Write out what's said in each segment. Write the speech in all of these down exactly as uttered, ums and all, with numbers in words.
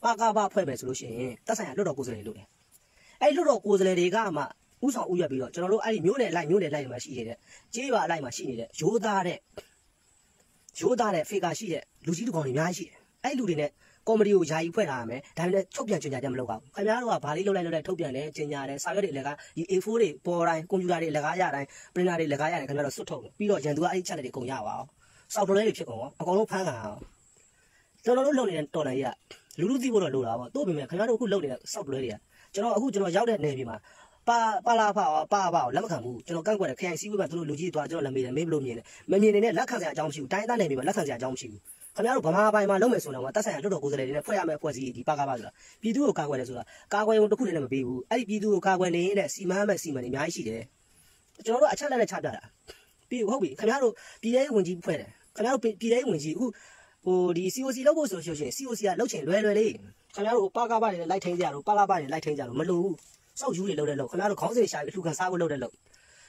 ပါကပါဖွဲ့ပဲဆိုလို့ရှိရင်တက်ဆိုင်ရလွတ်တော်ကိုယ်စားလှယ်လို့တယ်အဲ့လွတ်တော်ကိုယ်စားလှယ်တွေကမှဥဆောင်ဥရပြီးတော့ကျွန်တော်တို့အဲ့ဒီမျိုးနယ်လိုက်မျိုးနယ်လိုက်မှာရှိနေတဲ့ကြေးရွာအလိုက်မှာရှိနေတဲ့ရိုးသားတဲ့ရိုးသားတဲ့ဖေကာရှိတဲ့လူကြီးတကောင်တွေအများကြီးရှိတယ်အဲ့လူတွေနဲ့ကော်မတီကိုယာယီဖွဲ့ထားရမယ်ဒါပေမဲ့ထုတ်ပြန်ကြေညာချက်မလုပ်ပါဘူးခင်ဗျားတို့ကဘာလေးလုပ်လိုက်လုပ်လိုက်ထုတ်ပြန်တယ်ကြေညာတယ်စာရွက်တွေလည်းကဒီ A four တွေပေါ်တိုင်းကွန်ပျူတာတွေလည်းကားရတိုင်းပရင်တာတွေလည်းကားရတယ်ခင်ဗျားတို့စွတ်ထုတ်ပြီးတော့ရန်သူကအဲ့ဒီချက်လက်တွေအကုန်ရပါအောင်စောက်တော်လေးတွေဖြစ်ကုန်ရောအကုန်လုံးဖမ်းခံအောင်ကျွန်တော်တို့လုပ်နေတဲ့တော်လိုင်းကြီးကလူလူသိဖို့တော့လိုတာပေါ့တို့ပြင်မဲ့ခင်ဗျားတို့အခုလုပ်နေတဲ့စောက်တော်လေးတွေကကျွန်တော်အခုကျွန်တော်ရောက်တဲ့နယ်ပြည်မှာပါပါလာဖာပါပါလက်မခံဘူးကျွန်တော်ကန့်ကွက်တယ်ခရိုင်စည်းဝေးမှာသူတို့လူကြီးတွေသွားကျွန်တော်လည်းမေးတယ်မေးဘလို့မြင်တယ်မမြင်နေတဲ့လက်ခံစရာအကြောင်းမရှိဘူးတိုင်းသားနယ်ပြည်မှာလက်ခံစရာအကြောင်းမရှိဘူးခင်ဗျားတို့ဗမာပိုင်းမှာလုံးမယ်ဆိုတော့တက်ဆိုင်ရလွတ်တော်ကိုယ်စားလှယ်တွေနဲ့ဖွဲ့ရမယ်ဖွဲ့စည်းဒီပါကားပါဆိုတာပြည်သူကိုကာကွယ်တယ်ဆိုတာကာကွယ်ုံတစ်ခုတည်းနဲ့မပြီးဘူးအဲ့ဒီပြည်သူကိုကာကွယ်နေနဲ့စီမံမဲ့စီမံနေအများကြီးရှိတယ်ကျွန်တော်တို့အချက်လက်နဲ့ချပြတာပြီးဟုတ်ပြီခင်ဗျားတို့ပြည်ထောင်ဝင်ကြီးဖွဲ့တယ်ခင်ဗျားတို့ပြည်ထောင်ဝင်ကြီးအခုဟိုဒီ C O C လောက်ဖို့ဆိုလို့ရှိရင် C O C ကလောက်ချင်လွယ်လွယ်လေးခင်ဗျားတို့ပါကားပါတွေလိုက်ထိန်ကြတော့ပါလာပါတွေလိုက်ထိန်ကြတော့မလိုဘူးစောက်ယူတွေလောက်တဲ့လောက်ခင်ဗျားတို့ခေါင်းစဉ်ရှာပြီးလှူခံစားဖို့လောက်တဲ့လောက်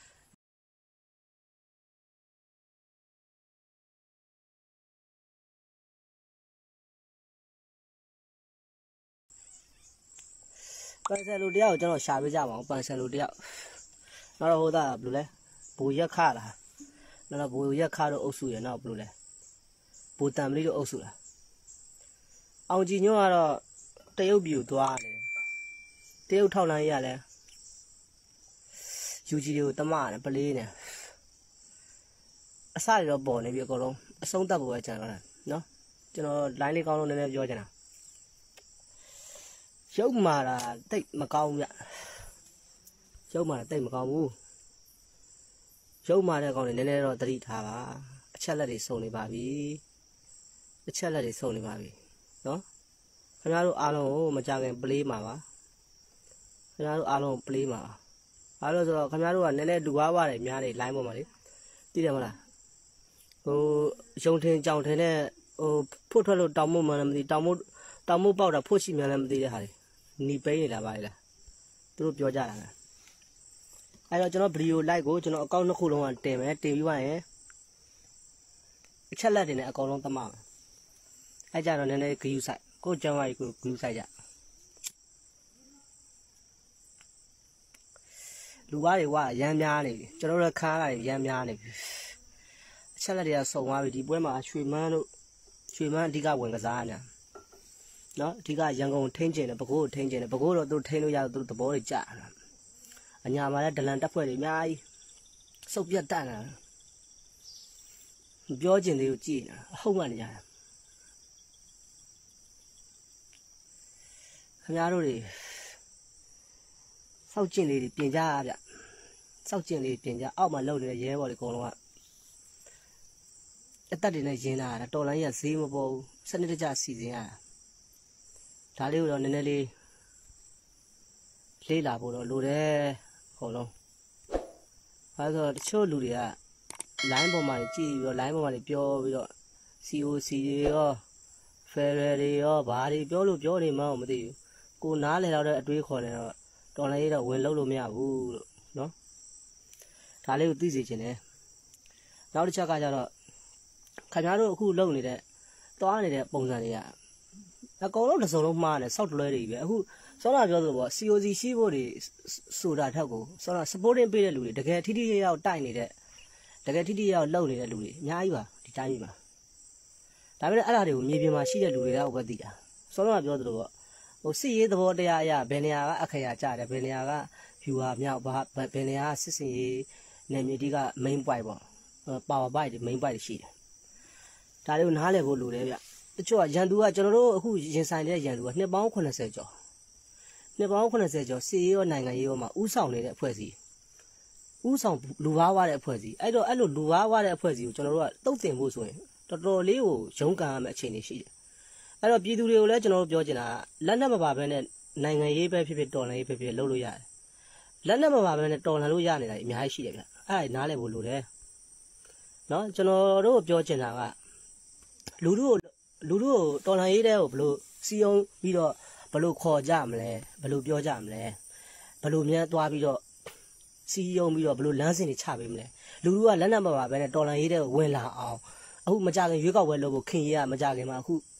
ပန်ဆယ်လိုတယောက်ကျွန်တော်ရှာပေးကြပါအောင်ပန်ဆယ်လိုတယောက်နောက်တော့ဟိုသားဘယ်လိုလဲဘူရက်ခလားနောက်တော့ဘူရက်ခတို့အုပ်စုရနောက်ဘယ်လိုလဲဘူတံမလေးတို့အုပ်စုလားအောင်ကြည်ညွန့်ကတော့တရုတ်ပြည်ကိုသွားတယ်တရုတ်ထောက်လန်းရလဲယူကြီးတွေကိုတမနဲ့ပလေးနဲ့အစတွေတော့ပေါ်နေပြီအကုန်လုံးအဆုံးသတ်ဖို့ပဲကြံတော့တယ်နော်ကျွန်တော် line လေးကောင်းလို့နည်းနည်းပြောချင်တာရုပ်မာတာတိတ်မကောင်းဘူးဗျရုပ်မာတာတိတ်မကောင်းဘူးရုပ်မာတဲ့ကောင်တွေနည်းနည်းတော့သတိထားပါအချက်လက်တွေစုံနေပါပြီအချက်လက်တွေစုံနေပါပြီနော်ခင်ဗျားတို့အားလုံးကိုမကြခင်ပလေးမှာပါခင်ဗျားတို့အားလုံးပလေးမှာပါအားလို့ဆိုတော့ခင်ဗျားတို့ကနည်းနည်းလူဝါးဝါးတယ်များတယ် line ပေါ်မှာလေသိတယ်မလားဟိုရုံထင်ကြောင်ထင်တဲ့ဟိုဖွတ်ထွက်လို့တောင်မို့မှလည်းမသိတောင်မို့တောင်မို့ပေါက်တာဖွတ်ရှိမှလည်းမသိတဲ့ဟာတွေနီပိန်းနေတာပါလေလားသူတို့ပြောကြတာလားအဲ့တော့ကျွန်တော်ဗီဒီယို like ကိုကျွန်တော်အကောင့်နှစ်ခုလုံးကတင်မယ်တင်ပြီးသွားရင်အချက်လက်တွေနဲ့အကောင်လုံးသမားအဲ့ကြတော့နည်းနည်းဂယူဆိုင်ကိုကျောင်းဝါကြီးကိုဂယူဆိုင်ကြလူဝါးတွေဝါရမ်းများနေပြီကျွန်တော်တို့ခါလာရမ်းများနေပြီအချက်လက်တွေကစုံသွားပြီဒီပွဲမှာရွှေမန်းတို့ရွှေမန်းအဓိကဝင်ကစားနေတာနော်အဓိကရန်ကုန်ထိန်းကျင်တယ်ပဲခူးကိုထိန်းကျင်တယ်ပဲခူးတော့သူထိန်းလို့ရတော့သူသဘောတွေကြာတာအညာမှာလည်းဒလန်တက်ဖွဲ့တွေအများကြီးစုပ်ပြတ်တတ်နေတာပြောကျင်သေးကိုကြည်နေတာအဟုတ်မှနေကြတာခင်ဗျားတို့တွေစောက်ကျင်လေးတွေပြင်ကြရဗျစောက်ကျင်လေးပြင်ကြအောက်မှာလှုပ်နေတဲ့ရဲဘော်တွေအကုန်လုံးကအသက်တွေနဲ့ရင်းလာတာတော်လိုင်းရဈေးမပေါ်ဘူးစနစ်တကျစီစဉ်ရတာဒါလေးကိုတော့နည်းနည်းလေးလေးလာဖို့တော့လိုတယ်အကုန်လုံးအဲဆိုတချို့လူတွေက line ပေါ်မှာကြည့်ပြီးတော့ line ပေါ်မှာပြောပြီးတော့ C O C တွေရော Ferrer တွေရောဘာတွေပြောလို့ပြောနေမှမသိဘူးကိုနားလည်တော့တဲ့အတွေးခေါ်နေတော့တော်လိုင်းတော့ဝင်လို့လို့မရဘူးလို့နော်ဒါလေးကိုသိစေချင်တယ်နောက်တစ်ချက်ကကျတော့ခင်ဗျားတို့အခုလုပ်နေတဲ့သွားနေတဲ့ပုံစံတွေကအကောင်လုံးတစ်စုံလုံးမှားတယ်စောက်တလွဲတွေပဲအခုစောနာပြောဆိုပေါ့ C O C ရှိဖို့တွေဆိုတာထက်ကိုစောနာ supporting ပေးတဲ့လူတွေတကယ်ထိထိရောက်တိုက်နေတဲ့တကယ်ထိထိရောက်လှုပ်နေတဲ့လူတွေအများကြီးပါဒီတိုင်းကြီးပါဒါပေမဲ့အဲ့ဒါတွေကိုမြေပြင်မှာရှိတဲ့လူတွေကပဲသိတာစောနာပြောသလိုပေါ့ဟိုစစ်ရေးသဘောတရားအရဘယ်နေရာကအခရာကြတယ်ဘယ်နေရာက view ဟာမြောက်ဘာဘယ်နေရာကစစ်စင်ရေးနယ်မြေတိက main point ပေါ့ power point တွေ main point တွေရှိတယ်ဒါတွေကိုနားလည်ဖို့လိုတယ်ဗျတချို့ကရန်သူကကျွန်တော်တို့အခုရင်ဆိုင်တဲ့ရန်သူကနှစ်ပေါင်း၇၀ကျော်နှစ်ပေါင်း၇၀ကျော်စစ်ရေးရောနိုင်ငံရေးရောမှာဥဆောင်နေတဲ့အဖွဲ့အစည်းဥဆောင်လူဝါးဝါတဲ့အဖွဲ့အစည်းအဲ့တော့အဲ့လိုလူဝါးဝါတဲ့အဖွဲ့အစည်းကိုကျွန်တော်တို့ကတုတ်တင်ဖို့ဆိုရင်တော်တော်လေးကိုရုန်းကန်ရမယ့်အခြေအနေရှိတယ်အဲ့တော့ပြည်သူတွေကိုလည်းကျွန်တော်တို့ပြောချင်တာလက်နက်မပါဘဲနဲ့နိုင်ငံရေးပဲဖြစ်ဖြစ်တော်လှန်ရေးပဲဖြစ်ဖြစ်လုပ်လို့ရတယ်လက်နက်မပါဘဲနဲ့တော်လှန်လို့ရနေတာအများကြီးရှိတယ်ဗျအဲ့ဒါနားလည်ဖို့လိုတယ်နော်ကျွန်တော်တို့ပြောချင်တာကလူတို့လူတို့တော်လှန်ရေးတဲ့ကိုဘလို့စီယုံပြီးတော့ဘလို့ခေါ်ကြမလဲဘလို့ပြောကြမလဲဘလို့မြန်သွားပြီးတော့စီယုံပြီးတော့ဘလို့လမ်းစဉ်တွေချပေးမလဲလူတို့ကလက်နက်မပါဘဲနဲ့တော်လှန်ရေးတဲ့ကိုဝင်လာအောင်အခုမကြခင်ရွေးကောက်ပွဲလုပ်ဖို့ခင်ရမကြခင်မှာအခု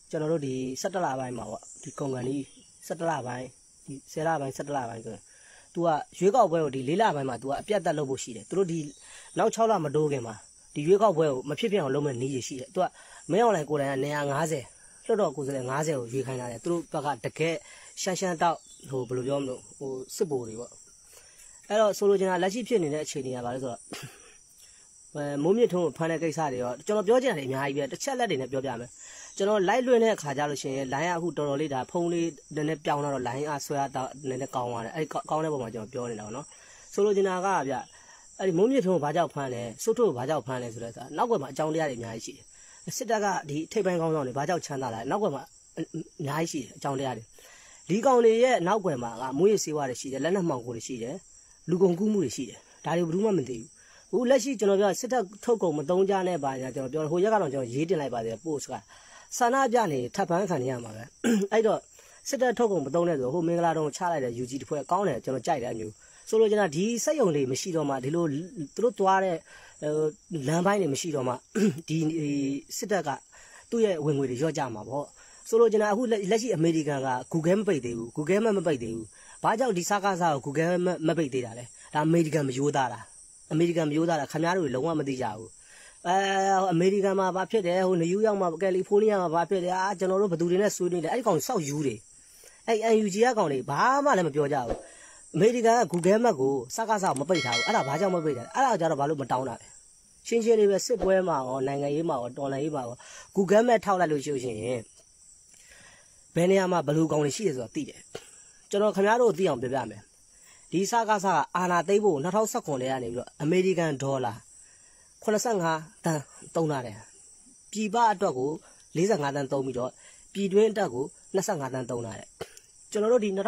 ကျွန်တော်တို့ဒီစက်တလပိုင်းမှာပေါ့ဒီကုန်ကန်ကြီးစက်တလပိုင်းဒီဆယ်လပိုင်းစက်တလပိုင်းဆိုရင် तू ကရွေးကောက်ပွဲကိုဒီလေးလပိုင်းမှာ तू ကအပြတ်တက်လုပ်ဖို့ရှိတယ်သူတို့ဒီနောက်၆လမတိုးခင်မှာဒီရွေးကောက်ပွဲကိုမဖြစ်ဖြစ်အောင်လုပ်မဲ့နည်းရရှိတယ် तू ကမင်းအွန်လိုင်းကိုယ်တိုင်ကနေရာ၅၀လွှတ်တော်ကိုယ်စားလှယ်၅၀ကိုရွေးခိုင်းလာတယ်သူတို့ဘက်ကတကယ်ရှမ်းရှမ်းတောက်ဟိုဘယ်လိုပြောမလို့ဟိုစစ်ဘိုလ်တွေပေါ့အဲ့တော့ဆိုလိုချင်တာလက်ရှိဖြစ်နေတဲ့အခြေအနေကဘာလဲဆိုတော့အဲမိုးမြင့်ထုံးကိုဖမ်းတဲ့ကိစ္စတွေရောကျွန်တော်ပြောချင်တယ်အများကြီးပဲတစ်ချက်လက်တွေနဲ့ပြောပြမယ်ကျွန်တော် live လွှင့်တဲ့အခါကျလို့ရှိရင် line ကအခုတော်တော်လေးဒါဖုန်းလေးနည်းနည်းပြောင်းလာတော့ line အားဆွဲတော့နည်းနည်းကောင်းသွားတယ်အဲ့ကောင်းတဲ့ပုံမှာကျွန်တော်ပြောနေတာပေါ့နော်ဆိုလိုချင်တာကဗျအဲ့ဒီမိုးမြင့်ထုံးကိုဘာကြောက်ဖမ်းလဲစိုးထုတ်ကိုဘာကြောက်ဖမ်းလဲဆိုတော့နောက်ွယ်မှာအကြောင်းတရားတွေအများကြီးရှိတယ်စစ်တပ်ကဒီထိပ်ပိုင်းကောင်းဆောင်တွေဘာကြောက်ချမ်းသာလာနောက်ွယ်မှာအများကြီးရှိတယ်အကြောင်းတရားတွေဒီကောင်တွေရဲ့နောက်ွယ်မှာကမွေးရစေးဝါတွေရှိတယ်လက်နက်မှောင်ကိုတွေရှိတယ်လူကုန်ကူးမှုတွေရှိတယ်ဒါတွေဘယ်သူမှမသိဘူးအခုလက်ရှိကျွန်တော်ပြောစစ်တပ်ထုတ်ကုန်မတုံးကြနဲ့ပါညာကျွန်တော်ပြောဟိုရက်ကတော့ကျွန်တော်ရေးတင်လိုက်ပါတယ် post ကဆန္ဒပြနေထပ်ပန်းခံရမှာပဲအဲ့တော့စစ်တပ်ထုတ်ကုန်မတုံးတဲ့ဆိုဟိုမင်္ဂလာတုံးချလိုက်တဲ့ U G တစ်ဖွဲ့ကောင်းတယ်ကျွန်တော်ကြိုက်တယ်အမျိုးဆိုလိုချင်တာဒီစက်ယုံတွေမရှိတော့မှဒီလိုသူတို့သွားတဲ့လမ်းပိုင်းတွေမရှိတော့မှဒီစစ်တပ်ကသူ့ရဲ့ဝင်ငွေတွေရော့ကြမှာပေါ့ဆိုလိုချင်တာအခုလက်ရှိအမေရိကန်က Google မပိတ်သေးဘူး Google မပိတ်သေးဘူးဘာကြောင့်ဒီစကားစားကို Google မပိတ်သေးတာလဲဒါအမေရိကန်မယိုးသားတာအမေရိကန်မယိုးသားတာခင်ဗျားတို့လုံးဝမသိကြဘူးအဲအမေရိကန်မှာဘာဖြစ်တယ်ဟိုနယူးယောက်မှာကယ်လီဖိုးနီးယားမှာဘာဖြစ်တယ်အာကျွန်တော်တို့ဘသူတွေနဲ့ဆွေးနွေးတယ်အဲ့ဒီကောင်စောက်ယူတယ်အဲ့ N U G ကကောင်တွေဘာမှလည်းမပြောကြဘူးအမေရိကန်က Google Map ကိုစကားစားမပိတ်ထားဘူးအဲ့ဒါဘာကြောင့်မပိတ်တာလဲအဲ့ဒါကြတော့ဘာလို့မတောင်းတာလဲရှင်းရှင်းလေးပဲစစ်ပွဲမှာရောနိုင်ငံရေးမှာရောတော်လှန်ရေးမှာရော Google Map ထောက်လိုက်လို့ရှိရင်ဘယ်နေရာမှာဘယ်လိုကောင်တွေရှိတယ်ဆိုတော့သိတယ်ကျွန်တော်ခင်ဗျားတို့သိအောင်ပြောပြမယ်ဒီစကားစားကအာနာသိမ့်ဖို့၂၀၁၉ထဲကနေပြီးတော့အမေရိကန်ဒေါ်လာ85တန်းသုံးလာတယ်ပြည်ပအတွက်ကို45တန်းသုံးပြီးတော့ပြည်တွင်းအတွက်ကို25တန်းသုံးလာတယ်ကျွန်တော်တို့ဒီ2020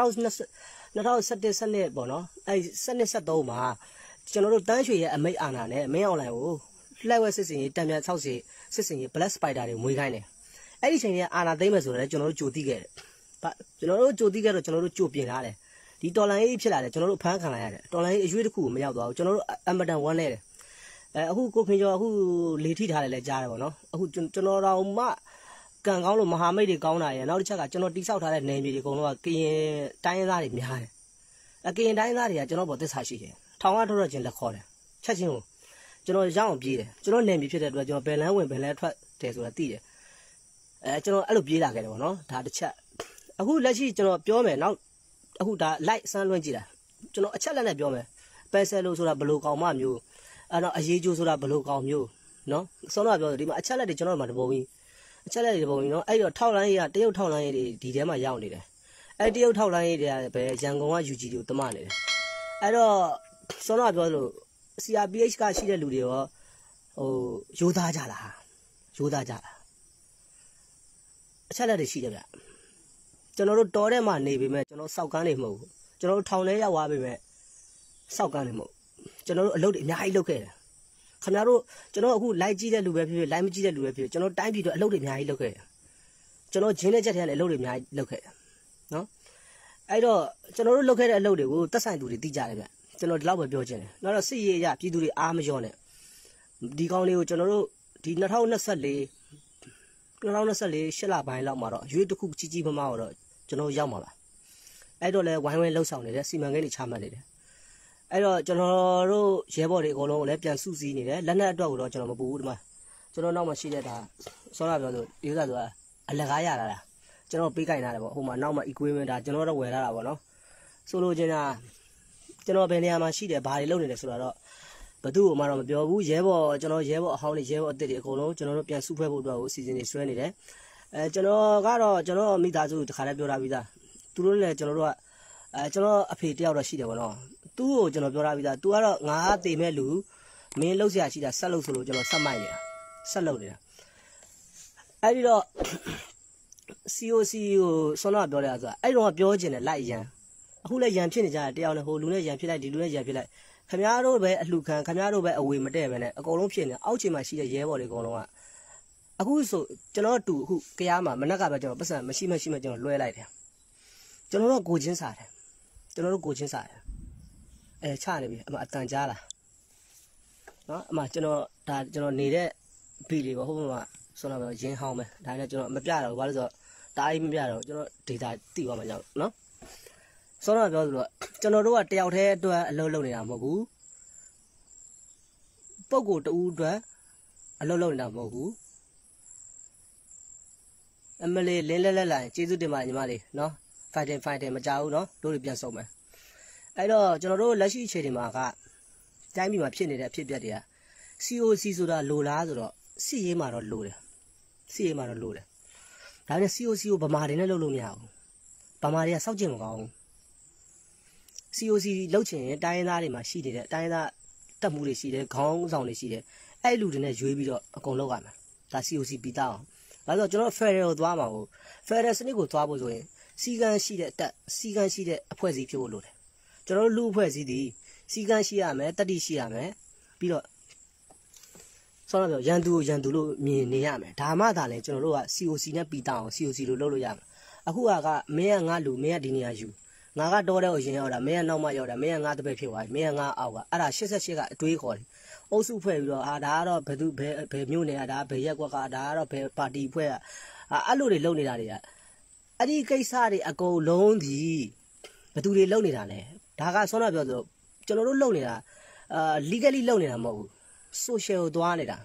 2017စနစ်ပေါ့နော်အဲစနစ်73မှာကျွန်တော်တို့တန်းရွှေရဲ့အမိတ်အာဏာနဲ့မင်းအွန်လိုင်းကိုလှည့်ဝဲစစ်စင်ရေးတံပြန်60စစ်စင်ရေး Black Spider တွေမွေးခိုင်းတယ်အဲ့ဒီချိန်ကအာဏာသိမ်းမယ်ဆိုတော့ကျွန်တော်တို့ကြိုသိခဲ့တယ်ကျွန်တော်တို့ကြိုသိခဲ့တော့ကျွန်တော်တို့ကြိုပြင်ထားတယ်ဒီတော်လိုင်းရေးဖြစ်လာတယ်ကျွန်တော်တို့ဖမ်းခံလိုက်ရတယ်တော်လိုင်းရေးအရွေးတစ်ခုကိုမရောက်သွားဘူးကျွန်တော်တို့အမတန်ဝမ်းနေတယ်အဲအခုကိုခင်ကျော်အခုလေထိထားတယ်လဲကြားတယ်ပေါ့နော်အခုကျွန်တော်တို့မှကန်ကောင်းလို့မဟာမိတ်တွေကောင်းတာရယ်နောက်တစ်ချက်ကကျွန်တော်တိဆောက်ထားတဲ့နေမြေတွေအကုန်လုံးကကရင်တိုင်းရင်းသားတွေများတယ်အကရင်တိုင်းရင်းသားတွေကကျွန်တော်ပေါ်သစ္စာရှိတယ်ထောင်ကထုတ်ရခြင်းလက်ခေါ်တယ်ချက်ချင်းကိုကျွန်တော်ရောက်အောင်ပြေးတယ်ကျွန်တော်နေမြေဖြစ်တဲ့အတွက်ကျွန်တော်ဘယ်လန်းဝင်ဘယ်လန်းထွက်တယ်ဆိုတာသိတယ်အဲကျွန်တော်အဲ့လိုပြေးလာခဲ့တယ်ပေါ့နော်ဒါတစ်ချက်အခုလက်ရှိကျွန်တော်ပြောမယ်နောက်အခုဒါ light ဆန်းလွှင့်ကြည့်တာကျွန်တော်အချက်လက်နဲ့ပြောမယ်ပဲဆယ်လို့ဆိုတာဘယ်လိုကောင်မှမျိုးအဲ့တော့အရေးကျိုးဆိုတာဘယ်လိုကောင်မျိုးနော်စောတော့ပြောတယ်ဒီမှာအချက်လက်တွေကျွန်တော်တို့မှာတပုံကြီးအချက်လက်တွေတပုံကြီးနော်အဲ့တော့ထောက်လိုင်းရေးကတရုတ်ထောက်လိုင်းရေးတွေဒီထဲမှာရောက်နေတယ်အဲ့တရုတ်ထောက်လိုင်းရေးတွေကပဲရန်ကုန်က U G တွေကိုတမနေတယ်အဲ့တော့စောတော့ပြောလို့ C R P H ကရှိတဲ့လူတွေရောဟိုရိုးသားကြလားရိုးသားကြလားအချက်လက်တွေရှိတယ်ဗျကျွန်တော်တို့တောထဲမှာနေပေမဲ့ကျွန်တော်စောက်ကန်းနေမဟုတ်ဘူးကျွန်တော်တို့ထောင်ထဲရောက်သွားပေမဲ့စောက်ကန်းနေမဟုတ်ကျွန်တော်တို့အလုပ်တွေအများကြီးလုပ်ခဲ့တယ်ခင်ဗျားတို့ကျွန်တော်အခု live ကြည့်တဲ့လူပဲဖြစ်ဖြစ် live မကြည့်တဲ့လူပဲဖြစ်ဖြစ်ကျွန်တော်တိုင်းပြည်တော့အလုပ်တွေအများကြီးလုပ်ခဲ့တယ်ကျွန်တော်ဂျင်းတဲ့ချက်ထဲကနေအလုပ်တွေအများကြီးလုပ်ခဲ့တယ်နော်အဲ့တော့ကျွန်တော်တို့လုပ်ခဲ့တဲ့အလုပ်တွေကိုသက်ဆိုင်သူတွေသိကြတယ်ဗျကျွန်တော်ဒီလောက်ပဲပြောချင်တယ်နောက်တော့စစ်ရေးရပြည်သူတွေအားမလျော့နဲ့ဒီကောင်းလေးကိုကျွန်တော်တို့ဒီ2024 2024ရှစ်လပိုင်းလောက်မှာတော့ရွေးတစ်ခုကြီးကြီးမားမားတော့ကျွန်တော်ရောက်မှာပါအဲ့တော့လဲဝိုင်းဝန်းလှုပ်ဆောင်နေတဲ့စီမံကိန်းတွေချမှတ်နေတယ်အဲ့တော့ကျွန်တော်တို့ရဲဘော်တွေအကုန်လုံးကိုလည်းပြန်စုစည်းနေတယ်လက်နက်အတွက်ကိုတော့ကျွန်တော်မပူဘူးဒီမှာကျွန်တော်နောက်မှာရှိတဲ့ဒါစောရပြောလို့ဒီဥစ္စာဆိုတာအလကားရလာတာကျွန်တော်ပေးကြိုင်လာတယ်ပေါ့ဟိုမှာနောက်မှာ equipment ဒါကျွန်တော်တော့ဝယ်လာတာပေါ့နော်ဆိုလိုချင်တာကျွန်တော်ဘယ်နေရာမှာရှိတယ်ဘာတွေလုပ်နေတယ်ဆိုတော့ဘသူ့ကိုမှတော့မပြောဘူးရဲဘော်ကျွန်တော်ရဲဘော်အဟောင်းတွေရဲဘော်အသစ်တွေအကုန်လုံးကျွန်တော်တို့ပြန်စုဖွဲ့ဖို့အတွက်ကိုအစီအစဉ်တွေဆွဲနေတယ်အဲကျွန်တော်ကတော့ကျွန်တော်မိသားစုတခါတည်းပြောထားပြီးသားသူတို့လည်းကျွန်တော်တို့ကအဲကျွန်တော်အဖေတယောက်တော့ရှိတယ်ပေါ့နော်သူ့ကိုကျွန်တော်ပြောထားပြီးသား तू ကတော့ငါးတေမဲ့လူမင်းလှုပ်ရှားရှိတာဆက်လို့ဆိုလို့ကျွန်တော်ဆက်မိုက်နေတာဆက်လုပ်နေတာအဲ့ဒီတော့ C O C ကိုဆွမ်းတော့ပြောတယ်ဆိုတာအဲ့တော့ပြောချင်တယ်လိုက်ရန်အခုလည်းရန်ဖြစ်နေကြတယ်တယောက်နဲ့ဟိုလူနဲ့ရန်ဖြစ်လိုက်ဒီလူနဲ့ရန်ဖြစ်လိုက်ခင်ဗျားတို့ပဲအလှခံခင်ဗျားတို့ပဲအဝေမတဲ့ပဲနဲ့အကုန်လုံးဖြစ်နေအောက်ခြေမှာရှိတဲ့ရဲဘော်တွေအကုန်လုံးကအခုဆိုကျွန်တော်တူအခုကြားမှာမနက်ကပဲကျွန်တော်ပတ်စံမရှိမရှိမှကျွန်တော်လွှဲလိုက်တယ်ကျွန်တော်တို့ကိုချင်းစားတယ်ကျွန်တော်တို့ကိုချင်းစားတယ်အဲချနေပြီအမအတန်ကြားလားနော်အမကျွန်တော်ဒါကျွန်တော်နေတဲ့ဘီလေးပေါ့ဟုတ်မှာဆိုတော့ရင်းဟောင်းပဲဒါနဲ့ကျွန်တော်မပြတော့ဘာလို့ဆိုတော့တားအိမ်မပြတော့ကျွန်တော် data တိသွားမှာကြောက်နော်ဆိုတော့ပြောသလိုကျွန်တော်တို့ကတယောက်တည်းအတွက်အလုပ်လုပ်နေတာမဟုတ်ဘူးပုံကိုတူအတွက်အလုပ်လုပ်နေတာမဟုတ်ဘူးအမလေးလင်းလဲလဲလာကျေးဇူးတင်ပါညီမလေးနော် fighting fighting မကြောက်ဘူးနော်တို့တွေပြန်ဆုံးမယ်အဲ့တော့ကျွန်တော်တို့လက်ရှိအခြေအနေမှာကတိုင်းပြည်မှာဖြစ်နေတဲ့အဖြစ်အပျက်တွေက စီ အို စီ ဆိုတာလိုလားဆိုတော့စီရေးမှာတော့လိုတယ်စီရေးမှာတော့လိုတယ်ဒါနဲ့ စီ အို စီ ကိုဗမာတွေနဲ့လုပ်လို့မရဘူးဗမာတွေကစောက်ကျင်မကောင်းဘူး စီ အို စီ လုပ်ချင်ရင်တိုင်းရင်းသားတွေမှာရှိနေတဲ့တိုင်းရင်းသားတက်မှုတွေရှိတယ်ခေါင်းဆောင်တွေရှိတယ်အဲ့လူတွေနဲ့ရွေးပြီးတော့အကုန်လုပ်ရမယ်ဒါ စီ အို စီ ပြီးသားအောင်ဒါဆိုကျွန်တော် Federal ကိုသွားမှာကို Federal စနစ်ကိုသွားဖို့ဆိုရင်စီကံရှိတဲ့တက်စီကံရှိတဲ့အဖွဲ့အစည်းဖြစ်ဖို့လိုတယ်ကျွန်တော်တို့လူအဖွဲ့အစည်းဒီစီကံရှိရမယ်တတိရှိရမယ်ပြီးတော့ဆိုတော့ရန်သူရန်သူလို့မြင်နေရမယ်ဒါမှသာလေကျွန်တော်တို့က စီ အို စီ နဲ့ပြီးသားအောင် စီ အို စီ လို့လုပ်လို့ရမယ်အခုကကမင်းကငါလူမင်းကဒီနေရာယူငါကတော့တဲ့အရင်ရောက်တာမင်းကနောက်မှရောက်တာမင်းကငါတပည့်ဖြစ်သွားပြီမင်းကငါအောက်ကအဲ့ဒါ၈၈ကအတွေးခေါ်တယ်အုပ်စုဖွဲ့ပြီးတော့ဟာဒါကတော့ဘယ်သူဘယ်ဘယ်မျိုးနေတာဒါဘယ်ရက်ကွက်ကဒါကတော့ဘယ်ပါတီဖွဲ့ကအဲ့လိုတွေလုပ်နေတာတွေကအဲ့ဒီကိစ္စတွေအကုန်လုံးဒီဘယ်သူတွေလုပ်နေတာလဲဒါကဆောနာပြောဆိုကျွန်တော်တို့လုပ်နေတာအာ legally လုပ်နေတာမဟုတ်ဘူး social ကိုသွားနေတာ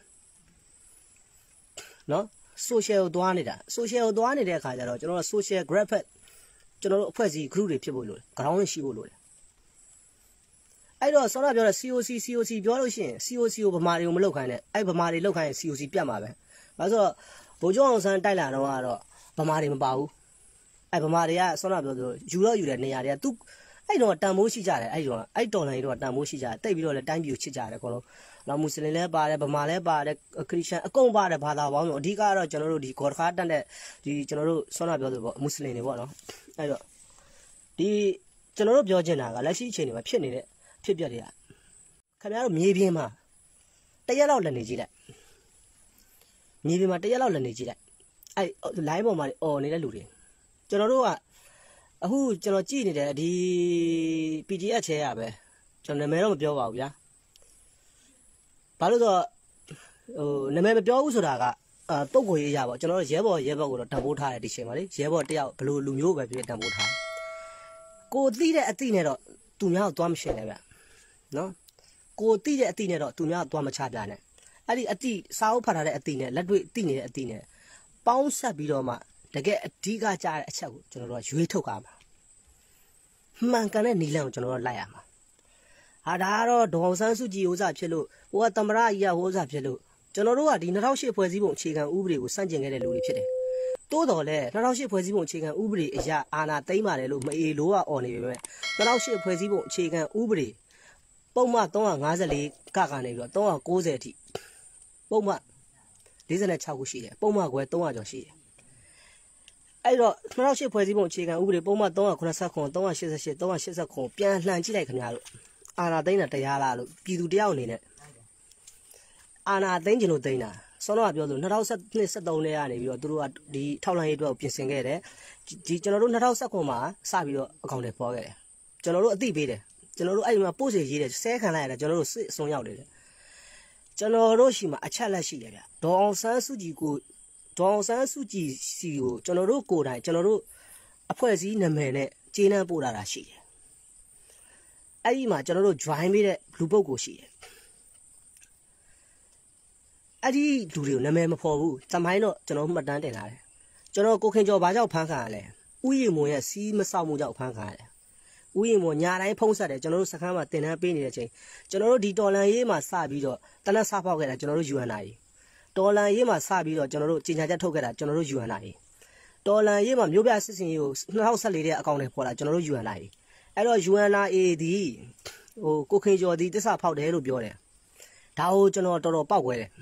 နော် social ကိုသွားနေတာ social ကိုသွားနေတဲ့အခါကျတော့ကျွန်တော်တို့ social graphic ကျွန်တော်တို့အဖွဲ့အစည်း group တွေဖြစ်ဖို့လိုတယ် ground ရှိဖို့လိုတယ်အဲ့တော့ဆောနာပြောတဲ့ စီ အို စီ စီ အို စီ ပြောလို့ရှိရင် စီ အို စီ ကိုဗမာတွေကိုမလောက်ခိုင်းနဲ့အဲ့ဗမာတွေလောက်ခိုင်းရင် စီ အို စီ ပြတ်မှာပဲဘာလို့ဆိုတော့ဗိုလ်ချုပ်အောင်ဆန်းတိုက်လာတော့ကတော့ဗမာတွေမပါဘူးအဲ့ဗမာတွေကဆောနာပြောဆိုယူတော့ယူတဲ့နေရာတွေကသူအဲ့တော့တန်မိုးရှိကြတယ်အဲ့တော့အဲ့တော်လိုင်းတော့တန်မိုးရှိကြတယ်တိတ်ပြီးတော့လည်းတိုင်းပြည်ကိုချစ်ကြတယ်အကုန်လုံးနောက်မွတ်စလင်လည်းပါတယ်ဗမာလည်းပါတယ်ခရစ်ယာန်အကုန်ပါတယ်ဘာသာပေါင်းဆိုအဓိကတော့ကျွန်တော်တို့ဒီဂေါ်တခါတက်တဲ့ဒီကျွန်တော်တို့ဆောနာပြောဆိုပေါ့မွတ်စလင်တွေပေါ့နော်အဲ့တော့ဒီကျွန်တော်တို့ပြောချင်တာကလက်ရှိအချိန်တွေမှာဖြစ်နေတဲ့ဖြစ်ပျက်တွေကခင်ဗျားတို့မြေပြင်မှာတရက်လောက်လက်နေကြည့်လိုက်မြေပြင်မှာတရက်လောက်လက်နေကြည့်လိုက်အဲ့ line ပေါ်မှာអော်နေတဲ့လူတွေကျွန်တော်တို့ကအခုကျွန်တော်ကြည့်နေတဲ့ဒီ ပီ ဂျီ အက်ဖ် ချဲရပဲကျွန်တော်နာမည်တော့မပြောပါဘူးဗျာဘာလို့ဆိုတော့ဟိုနာမည်မပြောဘူးဆိုတာကအာပုံကိုရေးရပါကျွန်တော်တို့ရဲဘော်ရဲဘော်ကိုတော့တံပိုးထားတယ်ဒီချိန်မှာလေရဲဘော်တယောက်ဘလို့လူမျိုးပဲဖြစ်တံပိုးထားကိုသိတဲ့အသိနဲ့တော့သူများကိုသွားမရှင်းနဲ့ဗျနော်ကိုသိတဲ့အသိနဲ့တော့သူများကိုသွားမချပြနဲ့အဲ့ဒီအသိစာအုပ်ဖတ်ထားတဲ့အသိနဲ့လက်တွေ့သိနေတဲ့အသိနဲ့ပေါင်းဆက်ပြီးတော့မှတကယ်အဓိကကြားတဲ့အချက်ကိုကျွန်တော်တို့ကရွေးထုတ်ရမှာမှန်ကန်တဲ့နီလန်ကိုကျွန်တော်တို့လိုက်ရမှာဟာဒါကတော့ဒေါအောင်ဆန်းစုကြည်ဥစားဖြစ်လို့ဟိုကသမရအရာဥစားဖြစ်လို့ကျွန်တော်တို့ကဒီ၂၀၀၈ဖွဲ့စည်းပုံအခြေခံဥပဒေကိုစန့်ကျင်ခဲ့တဲ့လူတွေဖြစ်တယ်တိုးတော်လဲ၂၀၀၈ဖွဲ့စည်းပုံအခြေခံဥပဒေအရာအာဏာသိမ်းပါတယ်လို့မအေလို့ကအော်နေပေမဲ့၂၀၀၈ဖွဲ့စည်းပုံအခြေခံဥပဒေပုံမှန်၃၅၄ကကနေပြီးတော့၃၉၀အထိပုံမှန်၄၆ခုရှိတယ်ပုံမှန်ကွယ်၃၀၀ကျော်ရှိတယ်အဲ့တော့၂၀၀၈ဖွဲ့စည်းပုံအခြေခံဥပဒေပုံမှန်၃၉၇ ၃၈၈ ၃၈၈ပြန်လှန်ကြည့်လိုက်ခင်ဗျားတို့အာဏာသိမ်းတာတရားလားလို့ပြည်သူတယောက်အနေနဲ့အာဏာသိမ်းကျင်လို့သိမ်းတာဆောင်းတော့ပြောလို့၂၀၁၂ ၁၃နဲ့ကနေပြီးတော့သူတို့ကဒီထောက်လှမ်းရေးအတွက်ပြင်ဆင်ခဲ့တယ်ဒီကျွန်တော်တို့၂၀၁၉မှာစပြီးတော့အကောင့်တွေပေါ်ခဲ့တယ်ကျွန်တော်တို့အသိပေးတယ်ကျွန်တော်တို့အဲ့ဒီမှာပို့စေရေးတယ်ဆဲခံလိုက်ရတယ်ကျွန်တော်တို့စစ်အစုံရောက်နေတယ်ကျွန်တော်တို့ရှိမှာအချက်လက်ရှိတယ်ဗျဒေါ်အောင်ဆန်းစုကြည်ကိုဒေါ်အောင်ဆန်းစုကြည်စီကိုကျွန်တော်တို့ကိုယ်တိုင်ကျွန်တော်တို့အဖွဲ့အစည်းနာမည်နဲ့ကျေးနှမ်းပို့လာတာရှိတယ်အဲ့ဒီမှာကျွန်တော်တို့ join ပေးတဲ့လူပုဂ္ဂိုလ်ရှိတယ်အဲ့ဒီလူတွေကိုနာမည်မဖော်ဘူးသမိုင်းတော့ကျွန်တော်မှတ်တမ်းတင်ထားတယ်ကျွန်တော်ကိုခင်ကျော်ဘာကြောင့်ဖမ်းခံရလဲဥယျာဉ်မွန်ရဲ့စီးမဆောက်မှုကြောင့်ဖမ်းခံရတယ်ဥယျာဉ်မွန်ညာတိုင်းဖုံးဆက်တယ်ကျွန်တော်တို့စခန်းမှာတင်တန်းပေးနေတဲ့အချိန်ကျွန်တော်တို့ဒီတော်လန်ရေးမှာစပြီးတော့တနက်စားဖောက်ခဲ့တာကျွန်တော်တို့ ယူ အန် အိုင် တော်လန်ရေးမှာစပြီးတော့ကျွန်တော်တို့ကြေညာချက်ထုတ်ခဲ့တာကျွန်တော်တို့ ယူ အန် အိုင် တော်လန်ရေးမှာမျိုးပြစစ်စင်ရေးကို၂၀၁၄တဲ့အကောင့်တွေပေါ်လာကျွန်တော်တို့ ယူ အန် အိုင် အဲ့တော့ ယူ အန် အိုင် ဒီဟိုကိုခင်ကျော်ဒီတစ္ဆာဖောက်တယ်လို့ပြောတယ်ဒါကိုကျွန်တော်တော်တော်ပောက်ခွဲတယ်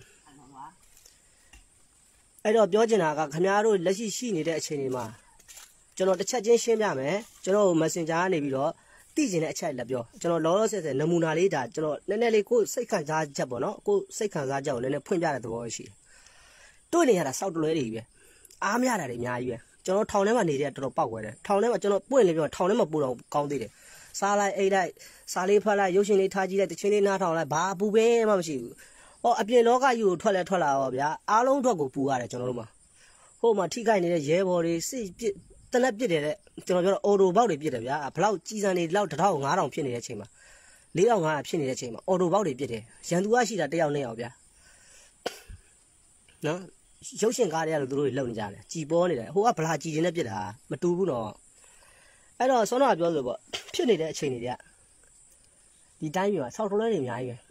အဲ့တော့ပြောချင်တာကခင်ဗျားတို့လက်ရှိရှိနေတဲ့အချိန်တွေမှာကျွန်တော်တစ်ချက်ချင်းရှင်းပြမယ်ကျွန်တော် Messenger ကနေပြီးတော့သိကျင်တဲ့အချက်လက်ပြောကျွန်တော်လောလောဆယ်ဆယ်နမူနာလေးဒါကျွန်တော်နည်းနည်းလေးကိုစိတ်ခံစားချက်ပေါ့နော်ကိုစိတ်ခံစားချက်ကိုနည်းနည်းဖွင့်ပြတဲ့သဘောရှိတယ်တွေ့နေရတာစောက်တလွဲတွေပဲအားမရတာတွေအများကြီးပဲကျွန်တော်ထောင်ထဲမှာနေတဲ့တော်တော်ပောက်ခွဲတယ်ထောင်ထဲမှာကျွန်တော်ပွင့်လေးပြောထောင်ထဲမှာပို့တော့ကောင်းသေးတယ်စားလိုက်အိတ်လိုက်စားလေးဖတ်လိုက်ရုပ်ရှင်လေးထားကြည့်လိုက်တချင်းလေးနားထောင်လိုက်ဘာပူပဲမှမရှိဘူးဟဟောအပြင်လောကကြီးကိုထွက်လဲထွက်လာတော့ဗျာအားလုံးအတွက်ကိုပူရတယ်ကျွန်တော်တို့မှာဟိုမှာထိခိုက်နေတဲ့ရဲဘော်တွေစစ်ပစ်တနက်ပစ်တယ်တဲ့ကျွန်တော်ပြောတော့အော်တိုဘောက်တွေပစ်တယ်ဗျာဘလောက်ကြီးစံနေလောက်တစ်ထောင်ငါးထောင်ဖြစ်နေတဲ့အချိန်မှာလေးထောင်ငါးရာဖြစ်နေတဲ့အချိန်မှာအော်တိုဘောက်တွေပစ်တယ်ရန်သူကရှိတာတယောက်နဲ့အောင်ဗျာနော်ရုပ်ရှင်ကားတွေကလို့သူတို့တွေလုံနေကြတယ်ကြည်ပေါ်နေတယ်ဟိုကဗလာကြည်တင်နဲ့ပစ်တာမတူဘူးနော်အဲ့တော့ဆောင်းတော့ပြောလို့ပေါ့ဖြစ်နေတဲ့အချိန်တွေကဒီတိုင်းမျိုးကဆောက်တော်လဲတွေအများကြီးပဲ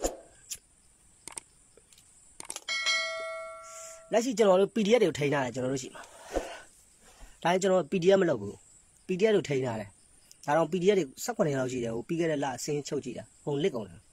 လက်ရှိကျွန်တော်တို့ P D F တွေကိုထိန်းထားတယ်ကျွန်တော်တို့ရှိမှာဒါကျွန်တော် P D F မလုပ်ဘူး P D F တွေထိန်းထားတယ်ဒါတော့ P D F တွေ၁၈ရက်လောက်ရှိတယ်ဟိုပြီးခဲ့တဲ့လအစင်းချုပ်ကြည့်တာဟိုလစ်ကုန်တယ်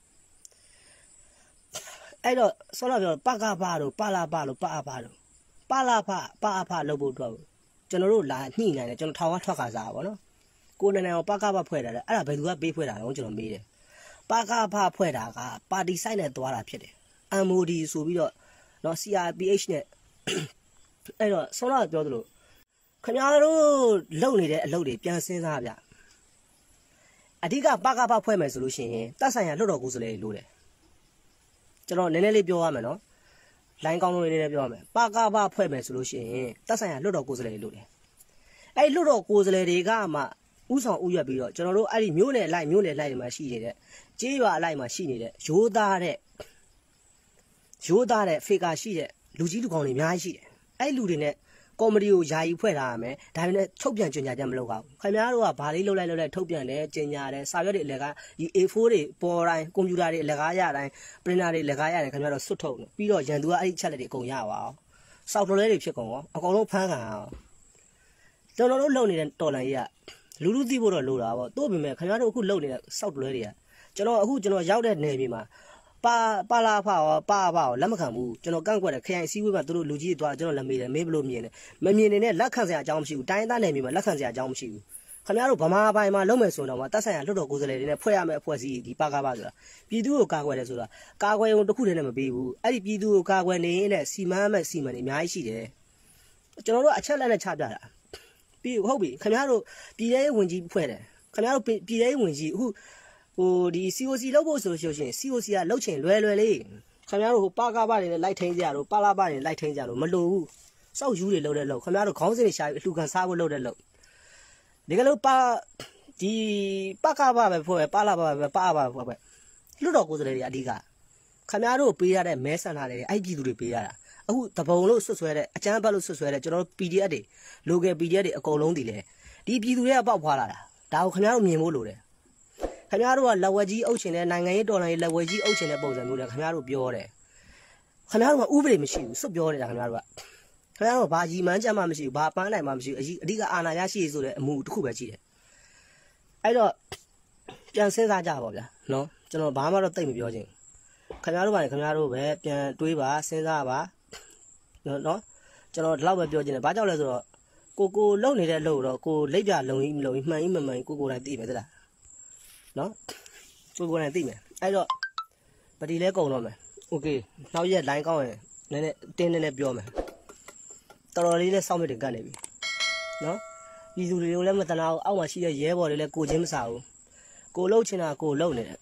အဲ့တော့ဆောတော့ပြောပကပတို့ပလာပတို့ပအပတို့ပလာဖပအဖလုပ်ဖို့အတွက်ကျွန်တော်တို့လာညှိနိုင်တယ်ကျွန်တော်ထောင်ကထွက်ခါစားပါဗောနော်ကိုယ်နဲ့နဲ့ပကပဖွဲ့တာလေအဲ့ဒါဘယ်သူကပေးဖွဲ့တာလဲကျွန်တော်မေးတယ်ပကဖဖွဲ့တာကပါတီဆိုင်နဲ့သွားတာဖြစ်တယ် M O D ဆိုပြီးတော့နော် C R P H နဲ့အဲ့တော့ဆောတော့ပြောသလိုခင်ဗျားတို့လုပ်နေတဲ့အလုပ်တွေပြန်စဉ်းစားဗျအဓိကပကပဖွဲ့မယ်ဆိုလို့ရှိရင်တပ်ဆိုင်ရာလွှတ်တော်ကိုယ်စားလှယ်တွေလိုတယ်ကျွန်တော်နည်းနည်းလေးပြောရမယ်နော်လိုင်းကောင်းလို့နည်းနည်းပြောရမယ်ပကပဖွဲ့မယ်ဆိုလို့ရှိရင်တပ်ဆိုင်ရာလွှတ်တော်ကိုယ်စားလှယ်တွေလိုတယ်အဲ့လွှတ်တော်ကိုယ်စားလှယ်တွေကမှဥဆောင်ဥရွက်ပြီးတော့ကျွန်တော်တို့အဲ့ဒီမျိုးနယ်လိုက်မျိုးနယ်လိုက်တွေမှာရှိနေတဲ့ကြေးရွာအလိုက်မှာရှိနေတဲ့ရိုးသားတဲ့ရိုးသားတဲ့ဖေကာရှိတဲ့လူကြီးလူကောင်းတွေအများကြီးရှိတယ်အဲ့လူတွေနဲ့ကော်မတီကိုယာယီဖွဲ့ထားရမယ်ဒါပေမဲ့ထုတ်ပြန်ကြေညာချက်မလုပ်ပါဘူးခင်ဗျားတို့ကဘာလေးလုပ်လိုက်လုပ်လိုက်ထုတ်ပြန်တယ်ကြေညာတယ်စာရွက်တွေအလကားဒီ A four တွေပေါ်တိုင်းကွန်ပျူတာတွေအလကားရတိုင်းပရင်တာတွေအလကားရတယ်ခင်ဗျားတို့စွတ်ထုတ်တယ်ပြီးတော့ရန်သူကအဲ့ဒီချက်လက်တွေအကုန်ရပါအောင်စောက်တော်လဲတွေဖြစ်ကုန်ရောအကုန်လုံးဖမ်းခံအောင်ကျွန်တော်တို့လုပ်နေတဲ့တော်လန်ကြီးကလူလူသိဖို့တော့လိုတာပေါ့တို့ပေမဲ့ခင်ဗျားတို့အခုလုပ်နေတဲ့စောက်တော်လဲတွေကကျွန်တော်အခုကျွန်တော်ရောက်တဲ့နယ်မြေမှာပါပါလာဖာရောပါပါရောလက်မခံဘူးကျွန်တော်ကန့်ကွက်တယ်ခရိုင်စည်းဝေးမှာတို့လူကြီးတွေသွားကျွန်တော်လက်မေးတယ်မေးဘလို့မြင်တယ်မမြင်နေတဲ့လက်ခံစရာအကြောင်းမရှိဘူးတိုင်းသားနယ်မြေမှာလက်ခံစရာအကြောင်းမရှိဘူးခင်ဗျားတို့ဗမာပိုင်းမှာလုံးမယ်ဆိုတော့မှတပ်ဆိုင်ရာလွှတ်တော်ကိုယ်စားလှယ်တွေနဲ့ဖွဲ့ရမယ့်အဖွဲ့အစည်းဒီပါကားပါဆိုတာပြည်သူကိုကာကွယ်တယ်ဆိုတာကာကွယ်ုံတစ်ခုတည်းနဲ့မပေးဘူးအဲ့ဒီပြည်သူကိုကာကွယ်နေရင်လည်းစီမံမဲ့စီမံတွေအများကြီးရှိတယ်ကျွန်တော်တို့အချက်လက်နဲ့ချပြတာပြီးဟုတ်ပြီခင်ဗျားတို့ပြည်ထောင်ဝင်ကြီးဖွဲ့တယ်ခင်ဗျားတို့ပြည်ထောင်ဝင်ကြီးအခုဟိုဒီ C O C လောက်ဖို့ဆိုလို့ရှိရင် C O C ကလောက်ချင်လွယ်လွယ်လေးခင်ဗျားတို့ဟိုပါကားပါတွေနဲ့လိုက်ထိန်ကြတော့ပါလာပါတွေလိုက်ထိန်ကြတော့မလိုဘူးစောက်ယူတွေလောက်တဲ့လောက်ခင်ဗျားတို့ခေါင်းစဉ်တွေရှာပြီးအလှူခံစားဖို့လောက်တဲ့လောက်ဒီကလေးပါဒီပါကားပါပဲဖွဲ့ပါလာပါပဲပါပါဖွဲ့ပဲလွတ်တော်ကိုယ်စားလှယ်တွေအဓိကခင်ဗျားတို့ပေးရတဲ့မဲဆန္ဒတွေအဲ့ပြည်သူတွေပေးရတာအခုတပုံလို့ဆွတ်ဆွဲတဲ့အကျန်းဘတ်လို့ဆွတ်ဆွဲတဲ့ကျွန်တော်တို့ P D F တွေ local P D F တွေအကုန်လုံးတည်လေဒီပြည်သူတွေကပေါက်ဖွာလာတာဒါကိုခင်ဗျားတို့မြင်ဖို့လိုတယ်ခင်ဗျားတို့ကလက်ဝဲကြီးအုပ်ချင်တဲ့နိုင်ငံရေးတော်လှန်ရေးလက်ဝဲကြီးအုပ်ချင်တဲ့ပုံစံမျိုးတွေခင်ဗျားတို့ပြောတယ်ခင်ဗျားတို့ကဥပဒေမရှိဘူးစွတ်ပြောနေတာခင်ဗျားတို့ကခင်ဗျားတို့ကဘာကြီးမှန်းကြမ်းမှမရှိဘူးဘာပန်းနိုင်မှမရှိဘူးအဓိကအာဏာရရှိဆိုတဲ့အမှုတစ်ခုပဲရှိတယ်အဲ့တော့ပြန်စဉ်းစားကြပါဗျာနော်ကျွန်တော်ဘာမှတော့သိမပြောချင်ခင်ဗျားတို့ပါခင်ဗျားတို့ပဲပြန်တွေးပါစဉ်းစားပါနော်ကျွန်တော်ဒီလောက်ပဲပြောချင်တယ်ဘာကြောင့်လဲဆိုတော့ကိုကိုလုံနေတဲ့အလုပ်တော့ကိုလက်ပြလုံကြီးမလုံကြီးမှန်ကြီးမမှန်ကိုကိုတိုင်းသိမယ်သလားနော်ကိုကိုတိုင်းသိမယ်အဲ့တော့ပတိလဲကုန်တော့မယ်โอเคနောက်ရက် line ကောင်းရင်နည်းနည်းတင်းနည်းနည်းပြောမယ်တော်တော်လေးလဲစောင့်မြစ်တင်ကတ်နေပြီနော်ပြည်သူတွေကိုလည်းမတနာဘူးအောက်မှာရှိတဲ့ရဲဘော်တွေလည်းကိုချင်းမစားဘူးကိုလှုပ်ချင်တာကိုလှုပ်နေတယ်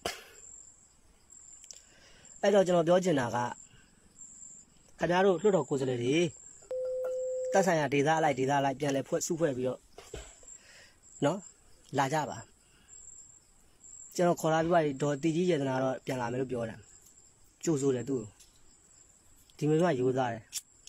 အဲ့တော့ကျွန်တော်ပြောချင်တာကခင်ဗျားတို့လွှတ်တော်ကိုယ်စားလှယ်တွေတပ်ဆိုင်ရာဒေသအလိုက်ဒေသအလိုက်ပြန်လဲဖွဲ့စုဖွဲ့ပြီးတော့နော်လာကြပါကျွန်တော်ခေါ်လာပြီးပါဒေါ်တီကြီးရေတနာတော့ပြန်လာမယ်လို့ပြောတယ်ကြိုးစိုးတယ်သူ့ဒီမျိုးကရိုးသားတယ်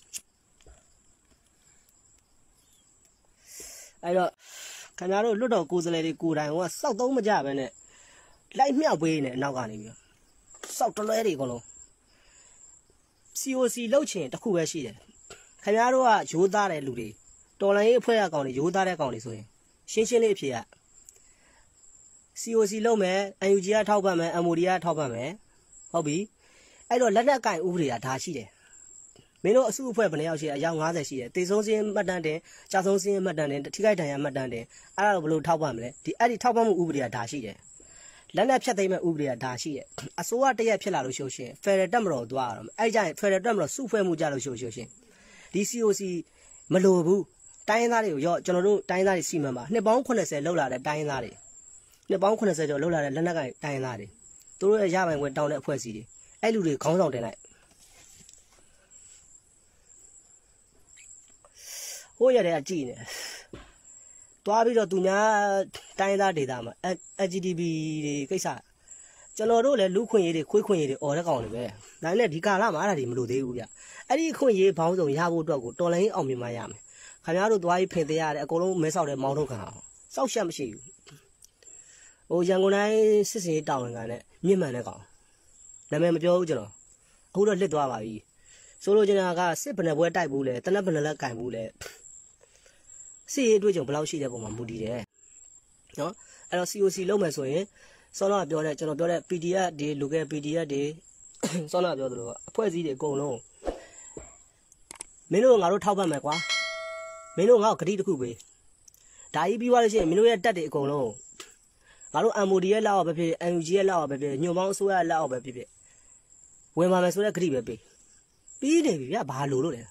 အဲ့တော့ခင်ဗျားတို့လွတ်တော်ကိုယ်စားလှယ်တွေကိုယ်တိုင်ကစောက်သုံးမကြပဲနဲ့လိုက်မြောက်ပေးနေအနောက်ကနေပြီးစောက်တလွဲတွေအကုန်လုံး C O C လောက်ချင်တခုပဲရှိတယ်ခင်ဗျားတို့ကရိုးသားတဲ့လူတွေတော်လိုင်းရေးအဖွဲ့အကောင်တွေရိုးသားတဲ့ကောင်တွေဆိုရင်ရှင်းရှင်းလေးအဖြစ်က C O C လောက်မယ် N U G ကထောက်ပံ့မယ် M O D ကထောက်ပံ့မယ်ဟုတ်ပြီအဲ့တော့လက်နက်ကင်ဥပဒေကဒါရှိတယ်မင်းတို့အစုအဖွဲ့ဘယ်နှယောက်ရှိတယ်အယောက်၅၀ရှိတယ်တေဆုံးစင်းမှတ်တမ်းတင်ကြာဆုံးစင်းမှတ်တမ်းတင်ထိခိုက်ဒဏ်ရာမှတ်တမ်းတင်အဲ့ဒါတော့ဘယ်လိုထောက်ပံ့မလဲဒီအဲ့ဒီထောက်ပံ့မှုဥပဒေကဒါရှိတယ်လက်နက်ဖြတ်သိမ်းမဲ့ဥပဒေကဒါရှိတယ်အစိုးရတရက်ဖြစ်လာလို့ရှိရင်ဖယ်ရယ်တက်မတော်သွားရတော့အဲ့ကြရင်ဖယ်ရယ်တက်မတော်စုဖွဲ့မှုကြလို့ရှိရင်ဒီ C O C မလိုဘူးတိုင်းသားတွေကိုရောကျွန်တော်တို့တိုင်းသားတွေစီမံပါနှစ်ပေါင်း၇၀လောက်လာတဲ့တိုင်းသားတွေနှစ်ပေါင်း၇၀ကျော်လောက်လာတဲ့လက်နက်ကင်တိုင်းသားတွေသူတို့ရဲ့ရပိုင်ခွင့်တောင်းတဲ့အဖွဲ့အစည်းတွေအဲ့လူတွေခေါင်းဆောင်တင်လိုက်ဟိုးရတဲ့အကြည့်နေသွားပြီးတော့သူများတိုင်းသားဒေတာမှာ L G B T တွေကိစ္စကျွန်တော်တို့လည်းလူခွင့်ရေးတွေခွေးခွင့်ရေးတွေអော်တဲ့ကောင်တွေပဲဒါနဲ့ဒီကာလမှာအဲ့ဒါတွေမလို့သေးဘူးဗျအဲ့ဒီခွင့်ရေးဘောင်းဆောင်ရဖို့အတွက်ကိုတော်လိုင်းအောင်မြင်မှရမယ်ခင်ဗျားတို့သွားပြီးဖင်သေးရတယ်အကုန်လုံးမဲဆောက်တဲ့မောင်းထုတ်ခံအောင်စောက်ရှက်မရှိဘူးဟိုရန်ကုန်တိုင်းစစ်စင်တောင်ဝင်ကနဲ့မြင့်မှန်တဲ့ကောင်နာမည်မပြောဘူးကျွန်တော်အခုတော့လစ်သွားပါပြီဆိုလိုချင်တာကစစ်ဘယ်နှပွဲတိုက်ဘူးလဲတနက်ဘယ်နှလက်ကင်ဘူးလဲစစ်ရေးအတွက်ကြောင့်ဘယ်လောက်ရှိတဲ့ပုံမှာမူတည်တယ်နော်အဲ့တော့ C O C လုံးမယ်ဆိုရင်စောနာပြောတဲ့ကျွန်တော်ပြောတဲ့ P D F တွေ local P D F တွေစောနာပြောသလိုအဖွဲ့အစည်းတွေအကုန်လုံးမင်းတို့ငါတို့ထောက်ပံ့မယ်ကွာမင်းတို့ငါ့ကိုဂတိတစ်ခုပေးဒါကြီးပြီးသွားလို့ရှိရင်မင်းတို့ရဲ့တက်တွေအကုန်လုံးငါတို့ M O D ရဲ့လက်အောက်ပဲဖြစ် N U G ရဲ့လက်အောက်ပဲဖြစ်ညွန့်ပေါင်းအစိုးရရဲ့လက်အောက်ပဲဖြစ်ဖြစ်ဝင်ပါမယ်ဆိုတဲ့ဂတိပဲပေးပြီးနေပြီဗျဘာလို့လို့လဲ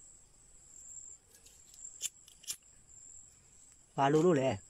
ဘာလို့လို့လဲ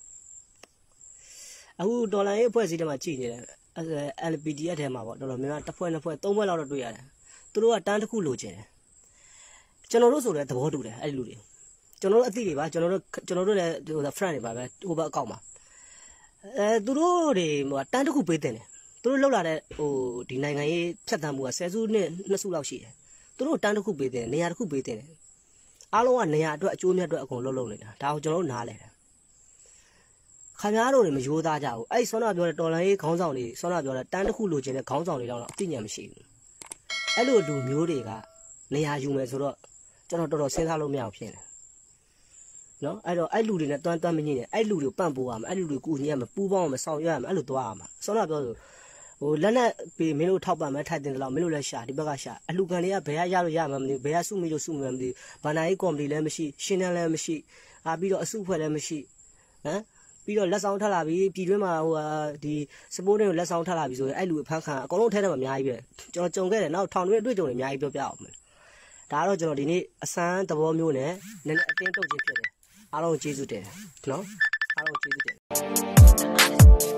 အခုဒေါ်လာရေးအဖွဲ့အစည်းတွေမှာကြည်နေတယ် L P D F ထဲမှာပေါ့တော်တော်များများတစ်ဖွဲ့နှစ်ဖွဲ့သုံးဖွဲ့လောက်တော့တွေ့ရတယ်သူတို့ကတန်းတစ်ခုလိုချင်တယ်ကျွန်တော်တို့ဆိုလည်းသဘောတူတယ်အဲ့ဒီလူတွေကျွန်တော်တို့အသိတွေပါကျွန်တော်တို့ကျွန်တော်တို့လည်းဟို friend တွေပါပဲဟိုဘက်အကောက်မှာအဲသူတို့တွေဟိုတန်းတစ်ခုပေးတင်တယ်သူတို့လောက်လာတဲ့ဟိုဒီနိုင်ငံရေးဖြတ်သန်းမှုကဆယ်စုနှစ်နှစ်စုလောက်ရှိတယ်သူတို့တန်းတစ်ခုပေးတင်တယ်နေရာတစ်ခုပေးတင်တယ်အားလုံးကနေရာအတွက်အကျိုးမြတ်အတွက်အကုန်လုံးလုံးနေတာဒါကိုကျွန်တော်တို့နားလဲတယ်ခင်ဗျားတို့တွေမရိုးသားကြဘူးအဲ့ဆောနာပြောတဲ့တော်လန်ရေးခေါင်းဆောင်တွေဆောနာပြောတဲ့တန်းတစ်ခုလိုချင်တဲ့ခေါင်းဆောင်တွေတော့အသိဉာဏ်မရှိဘူးအဲ့လိုလူမျိုးတွေကနေရာယူမယ်ဆိုတော့ကျွန်တော်တော်တော်စဉ်းစားလို့မရအောင်ဖြစ်နေနော်အဲ့တော့အဲ့လူတွေနဲ့တွန်းတွန်းမညင်းနေအဲ့လူတွေကိုပန့်ပိုးရမယ်အဲ့လူတွေကိုကူညီရမယ်ပူးပေါင်းရမယ်ဆောင်ရွက်ရမယ်အဲ့လိုသွားရမှာဆောနာပြောဆိုဟိုလက်နဲ့ပြီးမင်းတို့ထောက်ပံ့မယ်ထိုက်တင်တယ်လို့မင်းတို့လည်းရှာဒီဘက်ကရှာအလူကန်တွေကဘယ်ရရလို့ရမှာမသိဘယ်ရစုမိလို့စုမိမှာမသိဘာနာရေးကော်မတီလည်းမရှိရှင်းတန်းလည်းမရှိအာပြီးတော့အစုဖွဲ့လည်းမရှိဟမ်ပြီးတော့လက်ဆောင်ထလာပြီးပြည်တွင်းမှာဟိုဒီစပိုးတွေကိုလက်ဆောင်ထလာပြီးဆိုရင်အဲ့လူအဖမ်းခံအကုန်လုံးထဲထဲမှာအများကြီးပဲကျွန်တော်ကြုံခဲ့တယ်နောက်ထောင်တွေအတွေ့အကြုံတွေအများကြီးပြောပြအောင်မယ်ဒါတော့ကျွန်တော်ဒီနေ့အစမ်းသဘောမျိုးနဲ့နည်းနည်းအတင်းတုတ်ခြင်းဖြစ်တယ်အားလုံးကျေးဇူးတင်တယ်နော်အားလုံးကျေးဇူးတင်